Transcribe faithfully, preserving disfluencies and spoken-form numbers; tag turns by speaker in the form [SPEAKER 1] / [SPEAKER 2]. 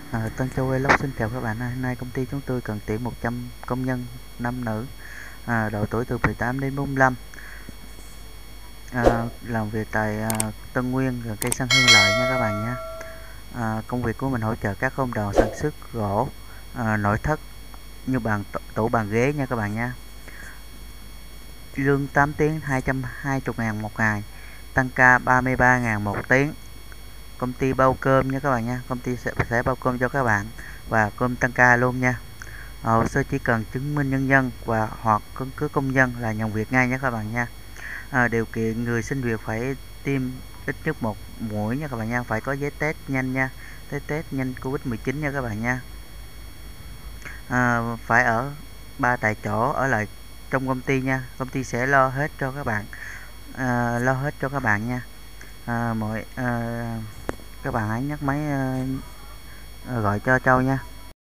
[SPEAKER 1] À, Tân Châu Vlog xin chào các bạn. Hôm nay công ty chúng tôi cần tuyển một trăm công nhân nam nữ, à, độ tuổi từ mười tám đến bốn mươi lăm, à, làm việc tại à, Tân Nguyên, gần cây xăng Hương Lợi nha các bạn nhé. À, công việc của mình hỗ trợ các công đoạn sản xuất gỗ, à, nội thất như bàn tủ bàn ghế nha các bạn nha. Lương tám tiếng hai trăm hai mươi ngàn một ngày, tăng ca ba mươi ba ngàn một tiếng. Công ty bao cơm nha các bạn nha. Công ty sẽ, sẽ bao cơm cho các bạn và cơm tăng ca luôn nha. Hồ sơ chỉ cần chứng minh nhân dân và hoặc căn cước công dân là nhận việc ngay nhé các bạn nha. À, điều kiện người xin việc phải tiêm ít nhất một mũi nha các bạn nha, phải có giấy test nhanh nha, test test nhanh covid mười chín nha các bạn nha. À, phải ở ba tại chỗ, ở lại trong công ty nha, công ty sẽ lo hết cho các bạn, à, lo hết cho các bạn nha. À, mọi à, các bạn hãy nhấc máy, à, gọi cho Châu nha.